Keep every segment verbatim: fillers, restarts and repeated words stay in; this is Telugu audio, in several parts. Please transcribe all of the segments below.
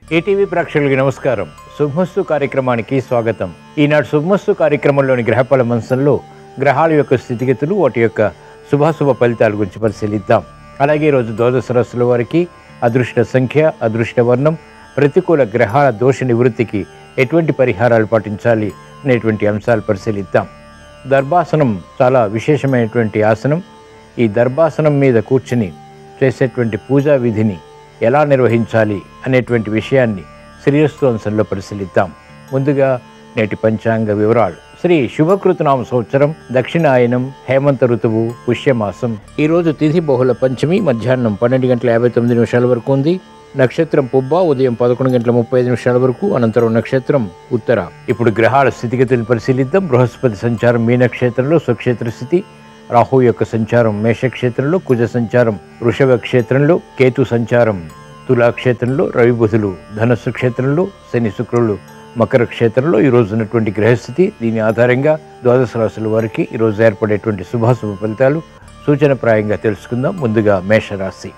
ఈటీవీ ప్రేక్షకులకి నమస్కారం. శుభమస్తు కార్యక్రమానికి స్వాగతం. ఈనాడు శుభమస్తు కార్యక్రమంలోని గ్రహఫల మంచంలో గ్రహాల యొక్క స్థితిగతులు, వాటి యొక్క శుభాశుభ ఫలితాల గురించి పరిశీలిద్దాం. అలాగే ఈరోజు ద్వాదశ రాశుల వారికి అదృష్ట సంఖ్య, అదృష్ట వర్ణం, ప్రతికూల గ్రహాల దోష నివృత్తికి ఎటువంటి పరిహారాలు పాటించాలి అనేటువంటి అంశాలు పరిశీలిద్దాం. దర్భాసనం చాలా విశేషమైనటువంటి ఆసనం. ఈ దర్భాసనం మీద కూర్చుని చేసేటువంటి పూజా విధిని ఎలా నిర్వహించాలి అనేటువంటి విషయాన్ని శ్రీరస్తు అంశంలో పరిశీలిద్దాం. ముందుగా నేటి పంచాంగ వివరాలు. శ్రీ శుభకృతనామ సంవత్సరం, దక్షిణాయనం, హేమంత ఋతువు, పుష్యమాసం. ఈరోజు తిథి బహుళ పంచమి, మధ్యాహ్నం పన్నెండు గంటల యాభై తొమ్మిది నిమిషాల వరకు ఉంది. నక్షత్రం పుబ్బ, ఉదయం పదకొండు గంటల ముప్పై ఐదు నిమిషాల వరకు, అనంతరం నక్షత్రం ఉత్తర. ఇప్పుడు గ్రహాల స్థితిగతులను పరిశీలిద్దాం. బృహస్పతి సంచారం మీనక్షేత్రంలో స్వక్షేత్ర స్థితి, రాహు యొక్క సంచారం మేషక్షేత్రంలో, కుజ సంచారం వృషభ క్షేత్రంలో, కేతు సంచారం తులాక్షేత్రంలో, రవి బుధులు ధనస్సు క్షేత్రంలో, శని శుక్రులు మకర క్షేత్రంలో ఈరోజు ఉన్నటువంటి గ్రహస్థితి. దీని ఆధారంగా ద్వాదశ రాశుల వారికి ఈరోజు ఏర్పడేటువంటి శుభాశుభ ఫలితాలు సూచనప్రాయంగా తెలుసుకుందాం. ముందుగా మేషరాశి.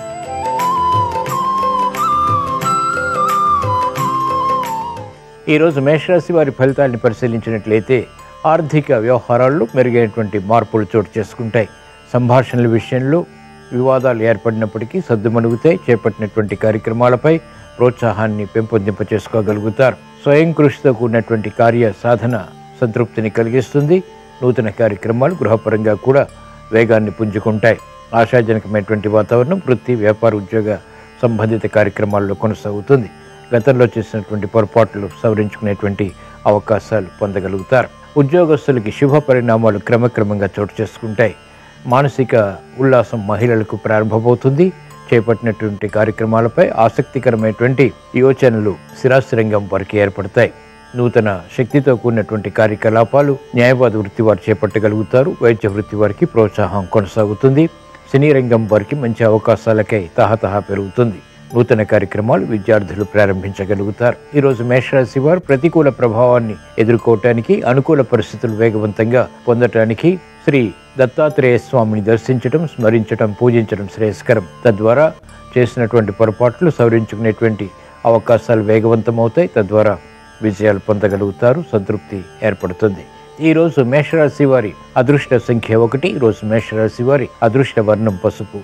ఈరోజు మేషరాశి వారి ఫలితాలను పరిశీలించినట్లయితే ఆర్థిక వ్యవహారాల్లో మెరుగైనటువంటి మార్పులు చోటు చేసుకుంటాయి. సంభాషణల విషయంలో వివాదాలు ఏర్పడినప్పటికీ సద్దుమణుగుతాయి. చేపట్టినటువంటి కార్యక్రమాలపై ప్రోత్సాహాన్ని పెంపొందింప చేసుకోగలుగుతారు. స్వయం కృషితో కూడినటువంటి కార్య సాధన సంతృప్తిని కలిగిస్తుంది. నూతన కార్యక్రమాలు గృహపరంగా కూడా వేగాన్ని పుంజుకుంటాయి. ఆశాజనకమైనటువంటి వాతావరణం వృత్తి, వ్యాపార, ఉద్యోగ సంబంధిత కార్యక్రమాల్లో కొనసాగుతుంది. గతంలో చేసినటువంటి పొరపాట్లు సవరించుకునేటువంటి అవకాశాలు పొందగలుగుతారు. ఉద్యోగస్తులకి శుభ పరిణామాలు క్రమక్రమంగా చోటు చేసుకుంటాయి. మానసిక ఉల్లాసం మహిళలకు ప్రారంభమవుతుంది. చేపట్టినటువంటి కార్యక్రమాలపై ఆసక్తికరమైనటువంటి యోచనలు స్థిరాస్థిరంగం వారికి ఏర్పడతాయి. నూతన శక్తితో కూడినటువంటి కార్యకలాపాలు న్యాయవాద వృత్తి వారు చేపట్టగలుగుతారు. వైద్య వృత్తి వారికి ప్రోత్సాహం కొనసాగుతుంది. సినీ రంగం వారికి మంచి అవకాశాలకై తహతహ పెరుగుతుంది. నూతన కార్యక్రమాలు విద్యార్థులు ప్రారంభించగలుగుతారు. ఈరోజు మేషరాశి వారు ప్రతికూల ప్రభావాన్ని ఎదుర్కోవటానికి, అనుకూల పరిస్థితులు వేగవంతంగా పొందటానికి శ్రీ దత్తాత్రేయ స్వామిని దర్శించడం, స్మరించడం, పూజించడం శ్రేయస్కరం. తద్వారా చేసినటువంటి పొరపాట్లు సవరించుకునేటువంటి అవకాశాలు వేగవంతమవుతాయి. తద్వారా విజయాలు పొందగలుగుతారు. సంతృప్తి ఏర్పడుతుంది. ఈరోజు మేషరాశి వారి అదృష్ట సంఖ్య ఒకటి. ఈరోజు మేషరాశి వారి అదృష్ట వర్ణం పసుపు.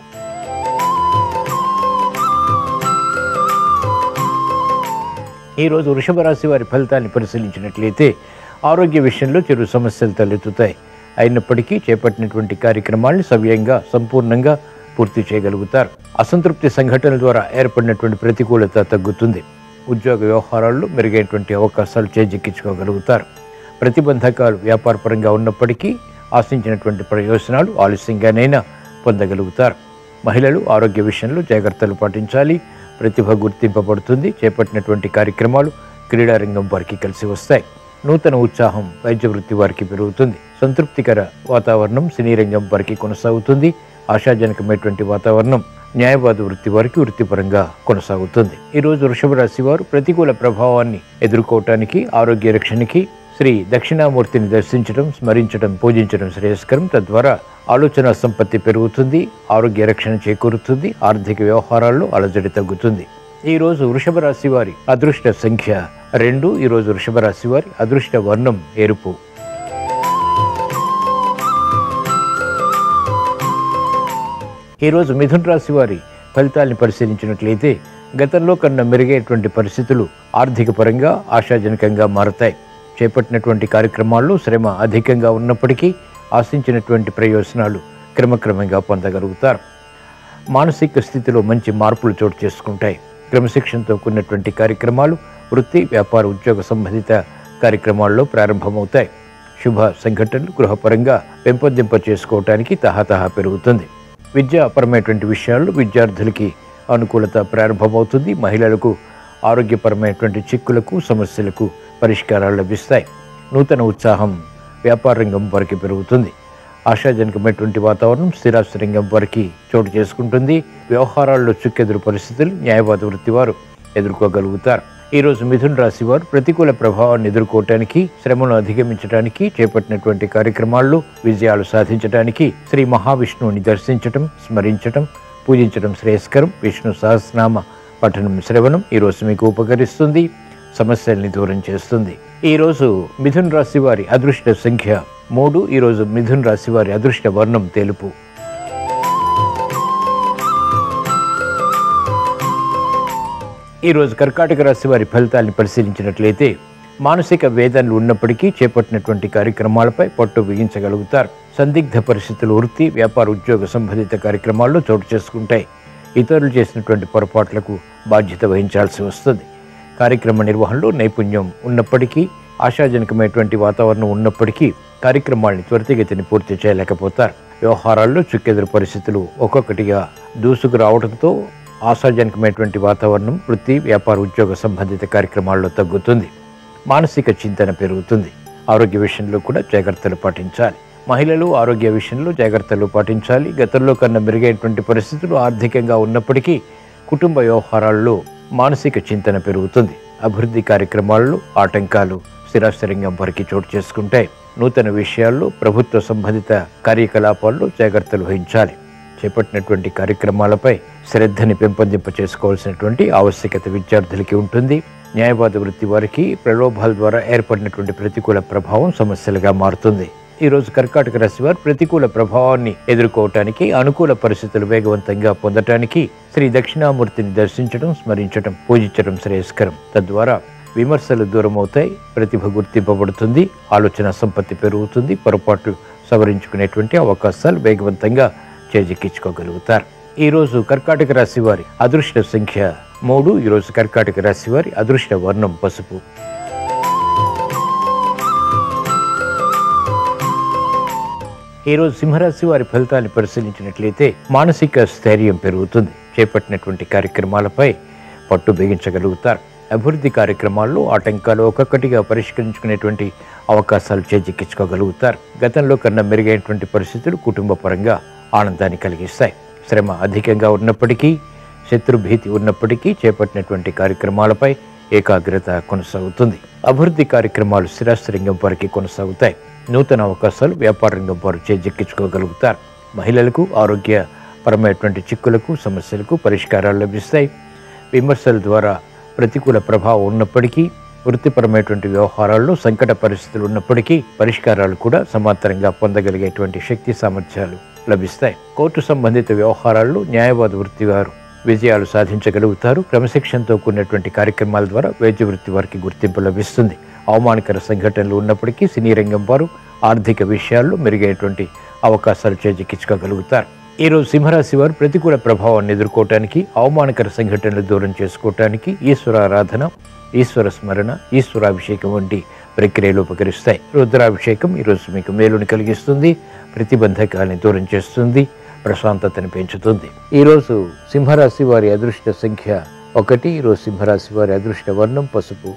ఈరోజు వృషభ రాశి వారి ఫలితాన్ని పరిశీలించినట్లయితే ఆరోగ్య విషయంలో చిరు సమస్యలు తలెత్తుతాయి. అయినప్పటికీ చేపట్టినటువంటి కార్యక్రమాలను సవ్యంగా, సంపూర్ణంగా పూర్తి చేయగలుగుతారు. అసంతృప్తి సంఘటనల ద్వారా ఏర్పడినటువంటి ప్రతికూలత తగ్గుతుంది. ఉద్యోగ వ్యవహారాల్లో మెరుగైనటువంటి అవకాశాలు చేజిక్కించుకోగలుగుతారు. ప్రతిబంధకాలు వ్యాపారపరంగా ఉన్నప్పటికీ ఆశించినటువంటి ప్రయోజనాలు ఆలస్యంగానైనా పొందగలుగుతారు. మహిళలు ఆరోగ్య విషయంలో జాగ్రత్తలు పాటించాలి. ప్రతిభ గుర్తింపబడుతుంది. చేపట్టినటువంటి కార్యక్రమాలు క్రీడారంగం వారికి కలిసి వస్తాయి. నూతన ఉత్సాహం వైద్య వృత్తి వారికి పెరుగుతుంది. సంతృప్తికర వాతావరణం సినీ రంగం వారికి కొనసాగుతుంది. ఆశాజనకమైనటువంటి వాతావరణం న్యాయవాద వృత్తి వారికి వృత్తిపరంగా కొనసాగుతుంది. ఈరోజు వృషభ రాశి వారు ప్రతికూల ప్రభావాన్ని ఎదుర్కోవటానికి, ఆరోగ్య రక్షణకి శ్రీ దక్షిణామూర్తిని దర్శించడం, స్మరించడం, పూజించడం శ్రేయస్కరం. తద్వారా ఆలోచన సంపత్తి పెరుగుతుంది. ఆరోగ్య రక్షణ చేకూరుతుంది. ఆర్థిక వ్యవహారాల్లో అలజడి తగ్గుతుంది. ఈరోజు వృషభ రాశి వారి అదృష్ట సంఖ్య రెండు. ఈరోజు వృషభ రాశి వారి అదృష్ట వర్ణం ఎరుపు. ఈరోజు మిథున రాశి వారి ఫలితాలను పరిశీలించినట్లయితే గతంలో కన్నా మెరుగైనటువంటి పరిస్థితులు ఆర్థిక పరంగా ఆశాజనకంగా మారతాయి. చేపట్టినటువంటి కార్యక్రమాల్లో శ్రమ అధికంగా ఉన్నప్పటికీ ఆశించినటువంటి ప్రయోజనాలు క్రమక్రమంగా పొందగలుగుతారు. మానసిక స్థితిలో మంచి మార్పులు చోటు చేసుకుంటాయి. క్రమశిక్షణతో కూడినటువంటి కార్యక్రమాలు వృత్తి, వ్యాపార, ఉద్యోగ సంబంధిత కార్యక్రమాల్లో ప్రారంభమవుతాయి. శుభ సంఘటనలు గృహపరంగా పెంపొందింప చేసుకోవటానికి తహతహ పెరుగుతుంది. విద్యాపరమైనటువంటి విషయాల్లో విద్యార్థులకి అనుకూలత ప్రారంభమవుతుంది. మహిళలకు ఆరోగ్యపరమైనటువంటి చిక్కులకు, సమస్యలకు పరిష్కారాలు లభిస్తాయి. నూతన ఉత్సాహం వ్యాపార రంగం వారికి పెరుగుతుంది. ఆశాజనకమైనటువంటి వాతావరణం స్థిరాస్తి రంగం వారికి చోటు చేసుకుంటుంది. వ్యవహారాల్లో చుక్కెదురు పరిస్థితులు న్యాయవాద వృత్తి వారు ఎదుర్కోగలుగుతారు. ఈరోజు మిథున రాశి వారు ప్రతికూల ప్రభావాన్ని ఎదుర్కోవటానికి, శ్రమను అధిగమించడానికి, చేపట్టినటువంటి కార్యక్రమాల్లో విజయాలు సాధించడానికి శ్రీ మహావిష్ణువుని దర్శించటం, స్మరించటం, పూజించడం శ్రేయస్కరం. విష్ణు సహస్రనామ పఠనం శ్రవణం ఈరోజు మీకు ఉపకరిస్తుంది, సమస్యల్ని దూరం చేస్తుంది. ఈరోజు మిథున్ రాశి వారి అదృష్ట సంఖ్య మూడు. ఈరోజు మిథున్ రాశి వారి అదృష్ట వర్ణం తెలుపు. ఈరోజు కర్కాటక రాశి వారి ఫలితాలను పరిశీలించినట్లయితే మానసిక వేదనలు ఉన్నప్పటికీ చేపట్టినటువంటి కార్యక్రమాలపై పట్టు బిగించగలుగుతారు. సందిగ్ధ పరిస్థితులు వృత్తి, వ్యాపార, ఉద్యోగ సంబంధిత కార్యక్రమాల్లో చోటు చేసుకుంటాయి. ఇతరులు చేసినటువంటి పొరపాట్లకు బాధ్యత వహించాల్సి వస్తుంది. కార్యక్రమ నిర్వహణలో నైపుణ్యం ఉన్నప్పటికీ, ఆశాజనకమైనటువంటి వాతావరణం ఉన్నప్పటికీ కార్యక్రమాల్ని త్వరితగతిని పూర్తి చేయలేకపోతారు. వ్యవహారాల్లో చుక్కెదురు పరిస్థితులు ఒక్కొక్కటిగా దూసుకు రావడంతో ఆశాజనకమైనటువంటి వాతావరణం వృత్తి, వ్యాపార, ఉద్యోగ సంబంధిత కార్యక్రమాల్లో తగ్గుతుంది. మానసిక చింతన పెరుగుతుంది. ఆరోగ్య విషయంలో కూడా జాగ్రత్తలు పాటించాలి. మహిళలు ఆరోగ్య విషయంలో జాగ్రత్తలు పాటించాలి. గతంలో కన్నా మెరుగైనటువంటి పరిస్థితులు ఆర్థికంగా ఉన్నప్పటికీ కుటుంబ వ్యవహారాల్లో మానసిక చింతన పెరుగుతుంది. అభివృద్ధి కార్యక్రమాల్లో ఆటంకాలు స్థిరాస్థిరంగా వారికి చోటు చేసుకుంటాయి. నూతన విషయాల్లో, ప్రభుత్వ సంబంధిత కార్యకలాపాల్లో జాగ్రత్తలు వహించాలి. చేపట్టినటువంటి కార్యక్రమాలపై శ్రద్ధని పెంపొందింప చేసుకోవాల్సినటువంటి ఆవశ్యకత విద్యార్థులకి ఉంటుంది. న్యాయవాద వృత్తి వారికి ప్రలోభాల ద్వారా ఏర్పడినటువంటి ప్రతికూల ప్రభావం సమస్యలుగా మారుతుంది. ఈరోజు కర్కాటక రాశి వారు ప్రతికూల ప్రభావాన్ని ఎదుర్కోవటానికి, అనుకూల పరిస్థితులు వేగవంతంగా పొందటానికి శ్రీ దక్షిణామూర్తిని దర్శించడం, స్మరించడం, పూజించడం శ్రేయస్కరం. తద్వారా విమర్శలు దూరమవుతాయి, ప్రతిభ గుర్తింపబడుతుంది, ఆలోచన సంపత్తి పెరుగుతుంది, పొరపాట్లు సవరించుకునేటువంటి అవకాశాలు వేగవంతంగా చేజిక్కించుకోగలుగుతారు. ఈరోజు కర్కాటక రాశి వారి అదృష్ట సంఖ్య మూడు. ఈరోజు కర్కాటక రాశి వారి అదృష్ట వర్ణం పసుపు. ఈరోజు సింహరాశి వారి ఫలితాన్ని పరిశీలించినట్లయితే మానసిక స్థైర్యం పెరుగుతుంది. చేపట్టినటువంటి కార్యక్రమాలపై పట్టు బిగించగలుగుతారు. అభివృద్ధి కార్యక్రమాల్లో ఆటంకాలు ఒక్కొక్కటిగా పరిష్కరించుకునేటువంటి అవకాశాలు చేజిక్కించుకోగలుగుతారు. గతంలో కన్నా మెరుగైనటువంటి పరిస్థితులు కుటుంబ పరంగా ఆనందాన్ని కలిగిస్తాయి. శ్రమ అధికంగా ఉన్నప్పటికీ, శత్రుభీతి ఉన్నప్పటికీ చేపట్టినటువంటి కార్యక్రమాలపై ఏకాగ్రత కొనసాగుతుంది. అభివృద్ధి కార్యక్రమాలు స్థిరాస్థిరంగం వరకు కొనసాగుతాయి. నూతన అవకాశాలు వ్యాపార రంగం వారు చేజిక్కించుకోగలుగుతారు. మహిళలకు ఆరోగ్యపరమైనటువంటి చిక్కులకు, సమస్యలకు పరిష్కారాలు లభిస్తాయి. విమర్శల ద్వారా ప్రతికూల ప్రభావం ఉన్నప్పటికీ, వృత్తిపరమైనటువంటి వ్యవహారాల్లో సంకట పరిస్థితులు ఉన్నప్పటికీ పరిష్కారాలు కూడా సమాంతరంగా పొందగలిగేటువంటి శక్తి సామర్థ్యాలు లభిస్తాయి. కోర్టు సంబంధిత వ్యవహారాల్లో న్యాయవాద వృత్తి వారు విజయాలు సాధించగలుగుతారు. క్రమశిక్షణతో కూడినటువంటి కార్యక్రమాల ద్వారా వైద్య వృత్తి వారికి గుర్తింపు లభిస్తుంది. అవమానకర సంఘటనలు ఉన్నప్పటికీ సినీ రంగం వారు ఆర్థిక విషయాల్లో మెరుగైనటువంటి అవకాశాలు చేజిక్కించుకోగలుగుతారు. ఈరోజు సింహరాశి వారు ప్రతికూల ప్రభావాన్ని ఎదుర్కోవటానికి, అవమానకర సంఘటనలు దూరం చేసుకోవటానికి ఈశ్వరారాధన, ఈశ్వర స్మరణ, ఈశ్వరాభిషేకం వంటి ప్రక్రియలు ఉపకరిస్తాయి. రుద్రాభిషేకం ఈరోజు మీకు మేలుని కలిగిస్తుంది, ప్రతిబంధకాలని దూరం చేస్తుంది, ప్రశాంతతను పెంచుతుంది. ఈరోజు సింహరాశి వారి అదృష్ట సంఖ్య ఒకటి. ఈరోజు సింహరాశి వారి అదృష్ట వర్ణం పసుపు.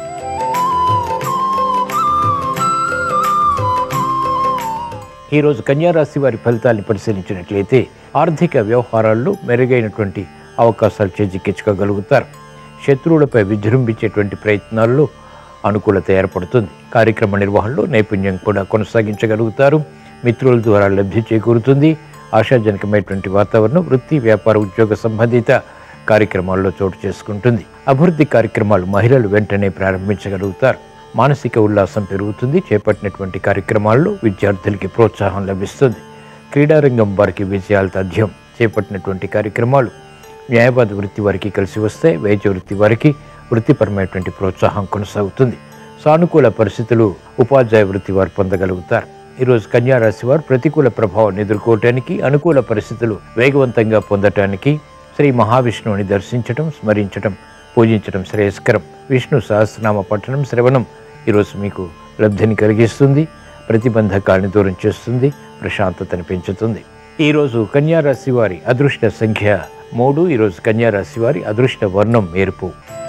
ఈరోజు కన్యారాశి వారి ఫలితాన్ని పరిశీలించినట్లయితే ఆర్థిక వ్యవహారాల్లో మెరుగైనటువంటి అవకాశాలు చేజిక్కించుకోగలుగుతారు. శత్రువులపై విజృంభించేటువంటి ప్రయత్నాల్లో అనుకూలత ఏర్పడుతుంది. కార్యక్రమ నిర్వహణలో నైపుణ్యం కూడా కొనసాగించగలుగుతారు. మిత్రుల ద్వారా లబ్ధి చేకూరుతుంది. ఆశాజనకమైనటువంటి వాతావరణం వృత్తి, వ్యాపార, ఉద్యోగ సంబంధిత కార్యక్రమాల్లో చోటు చేసుకుంటుంది. అభివృద్ధి కార్యక్రమాలు మహిళలు వెంటనే ప్రారంభించగలుగుతారు. మానసిక ఉల్లాసం పెరుగుతుంది. చేపట్టినటువంటి కార్యక్రమాల్లో విద్యార్థులకి ప్రోత్సాహం లభిస్తుంది. క్రీడారంగం వారికి విజయాలు తథ్యం. చేపట్టినటువంటి కార్యక్రమాలు న్యాయవాద వృత్తి వారికి కలిసి వస్తే, వైద్య వృత్తి వారికి వృత్తిపరమైనటువంటి ప్రోత్సాహం కొనసాగుతుంది. సానుకూల పరిస్థితులు ఉపాధ్యాయ వృత్తి వారు పొందగలుగుతారు. ఈరోజు కన్యారాశి వారు ప్రతికూల ప్రభావాన్ని ఎదుర్కోవటానికి, అనుకూల పరిస్థితులు వేగవంతంగా పొందటానికి శ్రీ మహావిష్ణువుని దర్శించటం, స్మరించటం, పూజించడం శ్రేయస్కరం. విష్ణు సహస్రనామ పఠనం శ్రవణం ఈరోజు మీకు లబ్ధిని కలిగిస్తుంది, ప్రతిబంధకాలను దూరం చేస్తుంది, ప్రశాంతతను పెంచుతుంది. ఈరోజు కన్యారాశి వారి అదృష్ట సంఖ్య మూడు. ఈరోజు కన్యారాశి వారి అదృష్ట వర్ణం ఎరుపు.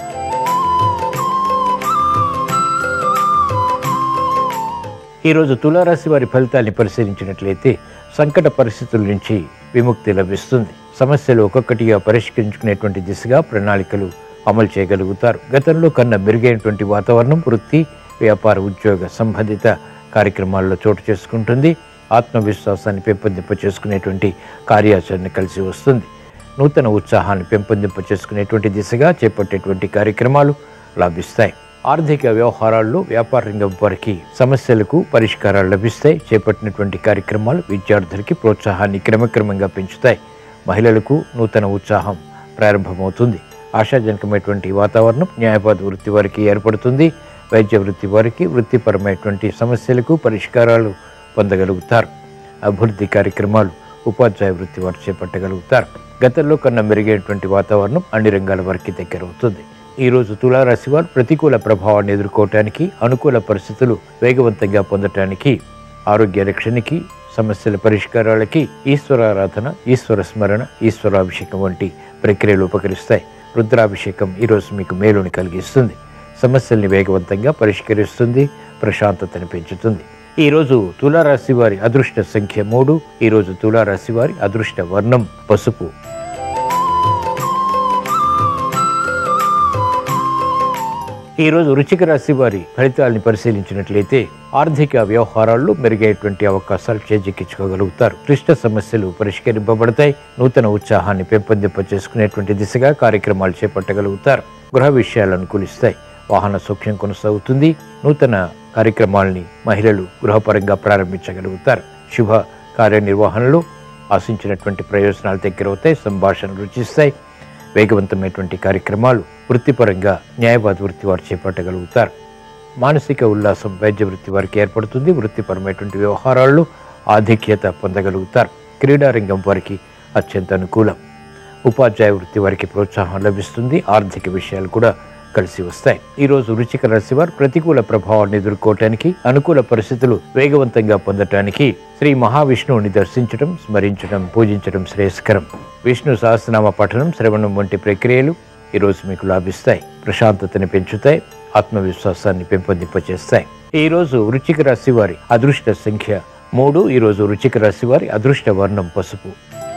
ఈరోజు తులారాశి వారి ఫలితాన్ని పరిశీలించినట్లయితే సంకట పరిస్థితుల నుంచి విముక్తి లభిస్తుంది. సమస్యలు ఒక్కొక్కటిగా పరిష్కరించుకునేటువంటి దిశగా ప్రణాళికలు అమలు చేయగలుగుతారు. గతంలో కన్నా మెరుగైనటువంటి వాతావరణం వృత్తి, వ్యాపార, ఉద్యోగ సంబంధిత కార్యక్రమాల్లో చోటు చేసుకుంటుంది. ఆత్మవిశ్వాసాన్ని పెంపొందింప చేసుకునేటువంటి కార్యాచరణ కలిసి వస్తుంది. నూతన ఉత్సాహాన్ని పెంపొందింప చేసుకునేటువంటి దిశగా చేపట్టేటువంటి కార్యక్రమాలు లభిస్తాయి. ఆర్థిక వ్యవహారాల్లో వ్యాపార రంగం వారికి సమస్యలకు పరిష్కారాలు లభిస్తాయి. చేపట్టినటువంటి కార్యక్రమాలు విద్యార్థులకి ప్రోత్సాహాన్ని క్రమక్రమంగా పెంచుతాయి. మహిళలకు నూతన ఉత్సాహం ప్రారంభమవుతుంది. ఆశాజనకమైనటువంటి వాతావరణం న్యాయవాద వృత్తి వారికి ఏర్పడుతుంది. వైద్య వృత్తి వారికి వృత్తిపరమైనటువంటి సమస్యలకు పరిష్కారాలు పొందగలుగుతారు. అభివృద్ధి కార్యక్రమాలు ఉపాధ్యాయ వృత్తి వారు చేపట్టగలుగుతారు. గతంలో కన్నా మెరుగైనటువంటి వాతావరణం అన్ని రంగాల వారికి దగ్గర అవుతుంది. ఈరోజు తులారాశి వారు ప్రతికూల ప్రభావాన్ని ఎదుర్కోవటానికి, అనుకూల పరిస్థితులు వేగవంతంగా పొందటానికి, ఆరోగ్య రక్షణకి, సమస్యల పరిష్కారాలకి ఈశ్వరారాధన, ఈశ్వర స్మరణ, ఈశ్వరాభిషేకం వంటి ప్రక్రియలు ఉపకరిస్తాయి. రుద్రాభిషేకం ఈరోజు మీకు మేలుని కలిగిస్తుంది. సమస్యల్ని వేగవంతంగా పరిష్కరిస్తుంది. ప్రశాంతతను పెంచుతుంది. ఈరోజు తులారాశి వారి అదృష్ట సంఖ్య మూడు. ఈరోజు తులారాశి వారి అదృష్ట వర్ణం పసుపు. ఈరోజు వృశ్చిక రాశి వారి ఫలితాలని పరిశీలించినట్లయితే ఆర్థిక వ్యవహారాల్లో మెరుగైనటువంటి అవకాశాలు చేజిక్కించుకోగలుగుతారు. క్లిష్ట సమస్యలు పరిష్కరింపబడతాయి. నూతన ఉత్సాహాన్ని పెంపొందింప చేసుకునేటువంటి దిశగా కార్యక్రమాలు చేపట్టగలుగుతారు. గృహ విషయాలు అనుకూలిస్తాయి. వాహన సౌఖ్యం కొనసాగుతుంది. నూతన కార్యక్రమాలని మహిళలు గృహపరంగా ప్రారంభించగలుగుతారు. శుభ కార్యనిర్వహణలో ఆశించినటువంటి ప్రయోజనాలు దగ్గరవుతాయి. సంభాషణలు రుచిస్తాయి. వేగవంతమైనటువంటి కార్యక్రమాలు వృత్తిపరంగా న్యాయవాద వృత్తి వారు చేపట్టగలుగుతారు. మానసిక ఉల్లాసం వైద్య వృత్తి వారికి ఏర్పడుతుంది. వృత్తిపరమైనటువంటి వ్యవహారాల్లో ఆధిక్యత పొందగలుగుతారు. క్రీడారంగం వారికి అత్యంత అనుకూలం. ఉపాధ్యాయ వృత్తి వారికి ప్రోత్సాహం లభిస్తుంది. ఆర్థిక విషయాలు కూడా కలిసి వస్తాయి. ఈరోజు వృశ్చిక రాశి వారు ప్రతికూల ప్రభావాన్ని ఎదుర్కోవటానికి, అనుకూల పరిస్థితులు వేగవంతంగా పొందటానికి శ్రీ మహావిష్ణువుని దర్శించడం, స్మరించడం, పూజించడం శ్రేయస్కరం. విష్ణు సహస్రనామ పఠనం, శ్రవణం వంటి ప్రక్రియలు ఈరోజు మీకు లాభిస్తాయి. ప్రశాంతతని పెంచుతాయి. ఆత్మవిశ్వాసాన్ని పెంపొందింపచేస్తాయి. ఈరోజు వృశ్చిక రాశి వారి అదృష్ట సంఖ్య మూడు. ఈరోజు వృశ్చిక రాశి వారి అదృష్ట వర్ణం పసుపు.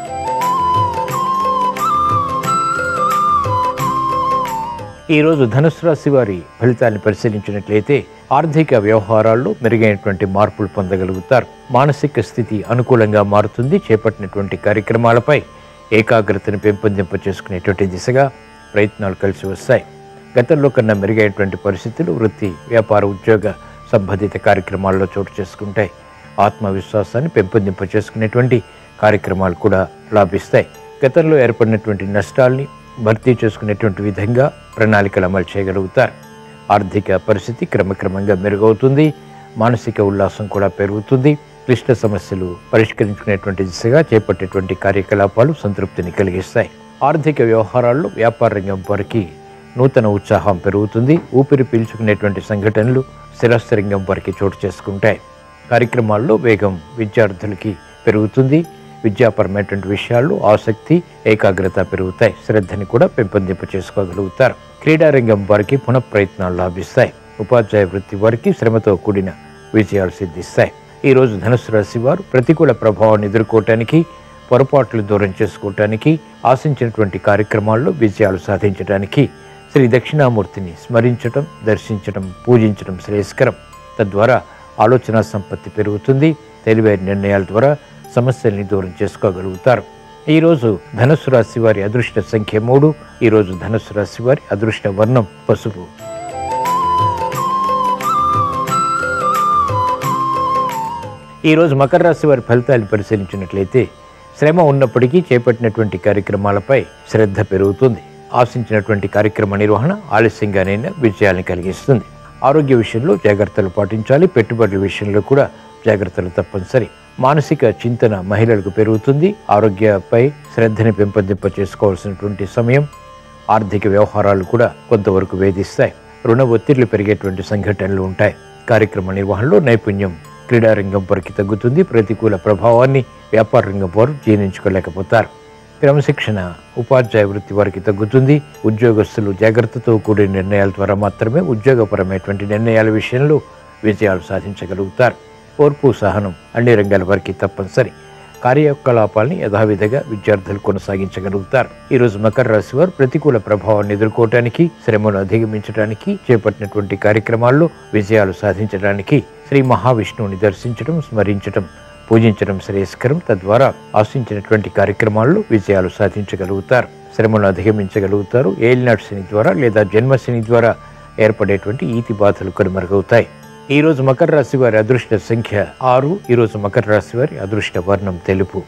ఈరోజు ధనుసు రాశి వారి ఫలితాన్ని పరిశీలించినట్లయితే ఆర్థిక వ్యవహారాల్లో మెరుగైనటువంటి మార్పులు పొందగలుగుతారు. మానసిక స్థితి అనుకూలంగా మారుతుంది. చేపట్టినటువంటి కార్యక్రమాలపై ఏకాగ్రతను పెంపొందింప చేసుకునేటువంటి దిశగా ప్రయత్నాలు కలిసి వస్తాయి. గతంలో కన్నా మెరుగైనటువంటి పరిస్థితులు వృత్తి, వ్యాపార, ఉద్యోగ సంబంధిత కార్యక్రమాల్లో చోటు చేసుకుంటాయి. ఆత్మవిశ్వాసాన్ని పెంపొందింప చేసుకునేటువంటి కార్యక్రమాలు కూడా లాభిస్తాయి. గతంలో ఏర్పడినటువంటి నష్టాల్ని భర్తీ చేసుకునేటువంటి విధంగా ప్రణాళికలు అమలు చేయగలుగుతారు. ఆర్థిక పరిస్థితి క్రమక్రమంగా మెరుగవుతుంది. మానసిక ఉల్లాసం కూడా పెరుగుతుంది. క్లిష్ట సమస్యలు పరిష్కరించుకునేటువంటి దిశగా చేపట్టేటువంటి కార్యకలాపాలు సంతృప్తిని కలిగిస్తాయి. ఆర్థిక వ్యవహారాల్లో వ్యాపార రంగం వారికి నూతన ఉత్సాహం పెరుగుతుంది. ఊపిరి పీల్చుకునేటువంటి సంఘటనలు స్థిరస్థ రంగం వారికి చోటు చేసుకుంటాయి. కార్యక్రమాల్లో వేగం విద్యార్థులకి పెరుగుతుంది. విద్యాపరమైనటువంటి విషయాల్లో ఆసక్తి, ఏకాగ్రత పెరుగుతాయి. శ్రద్ధని కూడా పెంపొందింప చేసుకోగలుగుతారు. క్రీడారంగం వారికి పునఃప్రయత్నాలు లాభిస్తాయి. ఉపాధ్యాయ వృత్తి వారికి శ్రమతో కూడిన విజయాలు సిద్ధిస్తాయి. ఈరోజు ధనుసు రాశి వారు ప్రతికూల ప్రభావాన్ని ఎదుర్కోవటానికి, పొరపాట్లు దూరం చేసుకోవటానికి, ఆశించినటువంటి కార్యక్రమాల్లో విజయాలు సాధించడానికి శ్రీ దక్షిణామూర్తిని స్మరించటం, దర్శించటం, పూజించడం శ్రేయస్కరం. తద్వారా ఆలోచన సంపత్తి పెరుగుతుంది. తెలివైన నిర్ణయాల ద్వారా సమస్యల్ని దూరం చేసుకోగలుగుతారు. ఈరోజు ధనుసు రాశి వారి అదృష్ట సంఖ్య మూడు. ఈరోజు ధనుసు రాశి వారి అదృష్ట వర్ణం పసుపు. ఈరోజు మకర రాశి వారి ఫలితాలు పరిశీలించినట్లయితే శ్రమ ఉన్నప్పటికీ చేపట్టినటువంటి కార్యక్రమాలపై శ్రద్ధ పెరుగుతుంది. ఆశించినటువంటి కార్యక్రమ నిర్వహణ ఆలస్యంగానైనా విజయాన్ని కలిగిస్తుంది. ఆరోగ్య విషయంలో జాగ్రత్తలు పాటించాలి. పెట్టుబడుల విషయంలో కూడా జాగ్రత్తలు తప్పనిసరి. మానసిక చింతన మహిళలకు పెరుగుతుంది. ఆరోగ్యపై శ్రద్ధని పెంపొందింప చేసుకోవాల్సినటువంటి సమయం. ఆర్థిక వ్యవహారాలు కూడా కొంతవరకు వేధిస్తాయి. రుణ ఒత్తిళ్లు పెరిగేటువంటి సంఘటనలు ఉంటాయి. కార్యక్రమ నిర్వహణలో నైపుణ్యం క్రీడారంగం వారికి తగ్గుతుంది. ప్రతికూల ప్రభావాన్ని వ్యాపార రంగం వారు జీర్ణించుకోలేకపోతారు. క్రమశిక్షణ ఉపాధ్యాయ వృత్తి వారికి తగ్గుతుంది. ఉద్యోగస్తులు జాగ్రత్తతో కూడిన నిర్ణయాల ద్వారా మాత్రమే ఉద్యోగపరమైనటువంటి నిర్ణయాల విషయంలో విజయాలు సాధించగలుగుతారు. ఓర్పు, సహనం అన్ని రంగాల వారికి తప్పనిసరి. కార్యకలాపాలని యథావిధిగా విద్యార్థులు కొనసాగించగలుగుతారు. ఈరోజు మకర రాశి వారు ప్రతికూల ప్రభావాన్ని ఎదుర్కోవటానికి, శ్రమను అధిగమించడానికి చేపట్టినటువంటి కార్యక్రమాల్లో విజయాలు సాధించడానికి శ్రీ మహావిష్ణువుని దర్శించడం, స్మరించడం, పూజించడం శ్రేయస్కరం. తద్వారా ఆశించినటువంటి కార్యక్రమాల్లో విజయాలు సాధించగలుగుతారు, శ్రమను అధిగమించగలుగుతారు. ఏలినాటి శని ద్వారా లేదా జన్మశని ద్వారా ఏర్పడేటువంటి ఈతి బాధలు కనుమరుగవుతాయి. ఈ రోజు మకర రాశి వారి అదృష్ట సంఖ్య ఆరు. ఈరోజు మకర రాశి వారి అదృష్ట వర్ణం తెలుపు.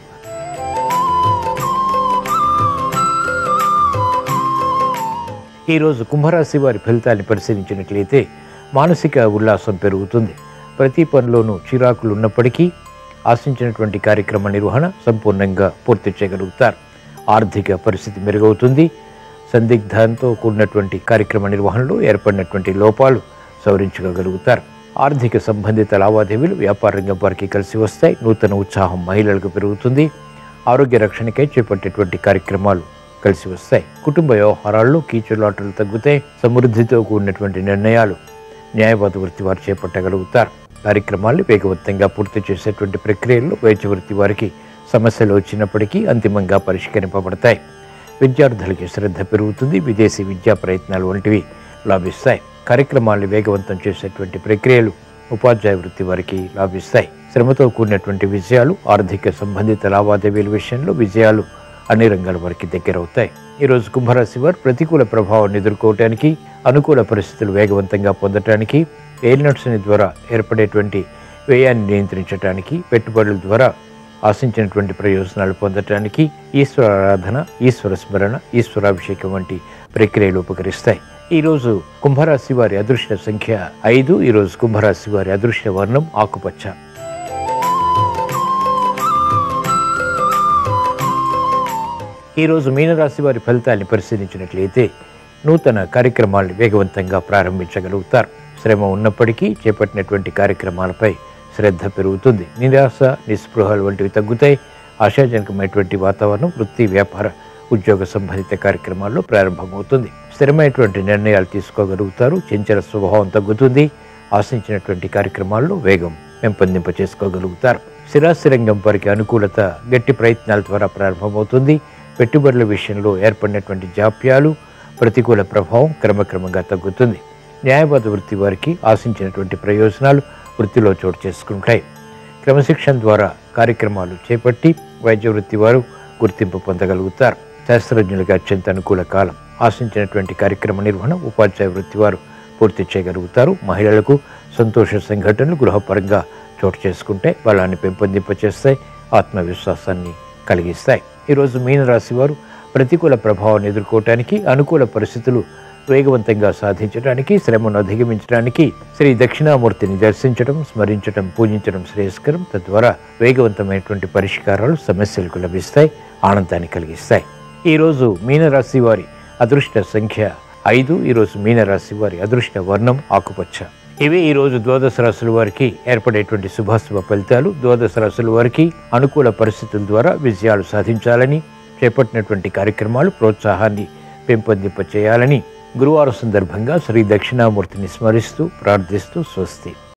ఈరోజు కుంభరాశి వారి ఫలితాన్ని పరిశీలించినట్లయితే మానసిక ఉల్లాసం పెరుగుతుంది. ప్రతి పనిలోనూ చిరాకులు ఉన్నప్పటికీ ఆశించినటువంటి కార్యక్రమ నిర్వహణ సంపూర్ణంగా పూర్తి చేయగలుగుతారు. ఆర్థిక పరిస్థితి మెరుగవుతుంది. సందిగ్ధంతో కూడినటువంటి కార్యక్రమ నిర్వహణలో ఏర్పడినటువంటి లోపాలు సవరించుకోగలుగుతారు. ఆర్థిక సంబంధిత లావాదేవీలు వ్యాపార రంగం వారికి కలిసి వస్తాయి. నూతన ఉత్సాహం మహిళలకు పెరుగుతుంది. ఆరోగ్య రక్షణకై చేపట్టేటువంటి కార్యక్రమాలు కలిసి వస్తాయి. కుటుంబ వ్యవహారాల్లో కీచులాటలు తగ్గుతాయి. సమృద్ధితో కూడినటువంటి నిర్ణయాలు న్యాయవాద వృత్తి వారు చేపట్టగలుగుతారు. కార్యక్రమాలు వేగవంతంగా పూర్తి చేసేటువంటి ప్రక్రియల్లో వైద్య వృత్తి వారికి సమస్యలు వచ్చినప్పటికీ అంతిమంగా పరిష్కరింపబడతాయి. విద్యార్థులకి శ్రద్ధ పెరుగుతుంది. విదేశీ విద్యా ప్రయత్నాలు వంటివి లాభిస్తాయి. కార్యక్రమాలను వేగవంతం చేసేటువంటి ప్రక్రియలు ఉపాధ్యాయ వృత్తి వారికి లాభిస్తాయి. శ్రమతో కూడినటువంటి విజయాలు, ఆర్థిక సంబంధిత లావాదేవీల విషయంలో విజయాలు అన్ని రంగాల వారికి దగ్గరవుతాయి. ఈరోజు కుంభరాశి వారు ప్రతికూల ప్రభావాన్ని ఎదుర్కోవటానికి, అనుకూల పరిస్థితులు వేగవంతంగా పొందటానికి, ఏలినాటి శని ద్వారా ఏర్పడేటువంటి వ్యయాన్ని నియంత్రించడానికి, పెట్టుబడుల ద్వారా ఆశించినటువంటి ప్రయోజనాలు పొందటానికి ఈశ్వర ఆరాధన, ఈశ్వర స్మరణ, ఈశ్వరాభిషేకం వంటి ప్రక్రియలు ఉపకరిస్తాయి. ఈరోజు కుంభరాశి వారి అదృష్ట సంఖ్య ఐదు. ఈరోజు కుంభరాశి వారి అదృష్ట వర్ణం ఆకుపచ్చ. ఈరోజు మీనరాశి వారి ఫలితాన్ని పరిశీలించినట్లయితే నూతన కార్యక్రమాలను వేగవంతంగా ప్రారంభించగలుగుతారు. శ్రమ ఉన్నప్పటికీ చేపట్టినటువంటి కార్యక్రమాలపై శ్రద్ధ పెరుగుతుంది. నిరాశ, నిస్పృహలు వంటివి తగ్గుతాయి. ఆశాజనకమైనటువంటి వాతావరణం వృత్తి, వ్యాపార, ఉద్యోగ సంబంధిత కార్యక్రమాల్లో ప్రారంభమవుతుంది. స్థిరమైనటువంటి నిర్ణయాలు తీసుకోగలుగుతారు. చంచల స్వభావం తగ్గుతుంది. ఆశించినటువంటి కార్యక్రమాల్లో వేగం పెంపొందింప చేసుకోగలుగుతారు. స్థిరాస్తి రంగం వారికి అనుకూలత గట్టి ప్రయత్నాల ద్వారా ప్రారంభమవుతుంది. పెట్టుబడుల విషయంలో ఏర్పడినటువంటి జాప్యాలు, ప్రతికూల ప్రభావం క్రమక్రమంగా తగ్గుతుంది. న్యాయవాద వృత్తి వారికి ఆశించినటువంటి ప్రయోజనాలు వృత్తిలో చోటు చేసుకుంటాయి. క్రమశిక్షణ ద్వారా కార్యక్రమాలు చేపట్టి వైద్య వృత్తి వారు గుర్తింపు పొందగలుగుతారు. శాస్త్రజ్ఞులకు అత్యంత అనుకూల కాలం. ఆశించినటువంటి కార్యక్రమ నిర్వహణ ఉపాధ్యాయ వృత్తి వారు పూర్తి చేయగలుగుతారు. మహిళలకు సంతోష సంఘటనలు గృహపరంగా చోటు చేసుకుంటే బలాన్ని పెంపొందింపచేస్తాయి, ఆత్మవిశ్వాసాన్ని కలిగిస్తాయి. ఈరోజు మీనరాశి వారు ప్రతికూల ప్రభావాన్ని ఎదుర్కోవటానికి, అనుకూల పరిస్థితులు వేగవంతంగా సాధించడానికి, శ్రమను అధిగమించడానికి శ్రీ దక్షిణామూర్తిని దర్శించడం, స్మరించడం, పూజించడం శ్రేయస్కరం. తద్వారా వేగవంతమైనటువంటి పరిష్కారాలు సమస్యలకు లభిస్తాయి, ఆనందాన్ని కలిగిస్తాయి. ఈరోజు మీనరాశి వారి అదృష్ట సంఖ్య ఐదు. ఈరోజు మీనరాశి వారి అదృష్ట వర్ణం ఆకుపచ్చ. ఇవి ఈరోజు ద్వాదశ రాశుల వారికి ఏర్పడేటువంటి శుభాశుభ ఫలితాలు. ద్వాదశ రాశుల వారికి అనుకూల పరిస్థితుల ద్వారా విజయాలు సాధించాలని, చేపట్టినటువంటి కార్యక్రమాలు ప్రోత్సాహాన్ని పెంపొందింప చేయాలని గురువారం సందర్భంగా శ్రీ దక్షిణామూర్తిని స్మరిస్తూ ప్రార్థిస్తూ స్వస్తి.